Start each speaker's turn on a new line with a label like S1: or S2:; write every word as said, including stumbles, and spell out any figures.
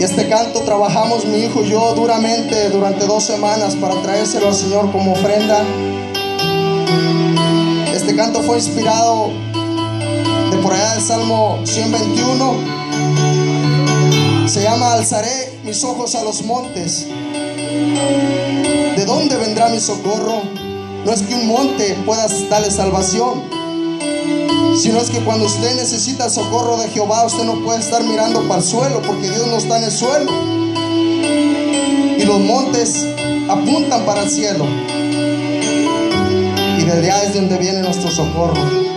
S1: Y este canto trabajamos mi hijo y yo duramente durante dos semanas para traérselo al Señor como ofrenda. Este canto fue inspirado de por allá del Salmo ciento veintiuno. Se llama: alzaré mis ojos a los montes. ¿De dónde vendrá mi socorro? No es que un monte pueda darle salvación, sino es que cuando usted necesita el socorro de Jehová, usted no puede estar mirando para el suelo, porque Dios no está en el suelo. Y los montes apuntan para el cielo, y desde allá es donde viene nuestro socorro.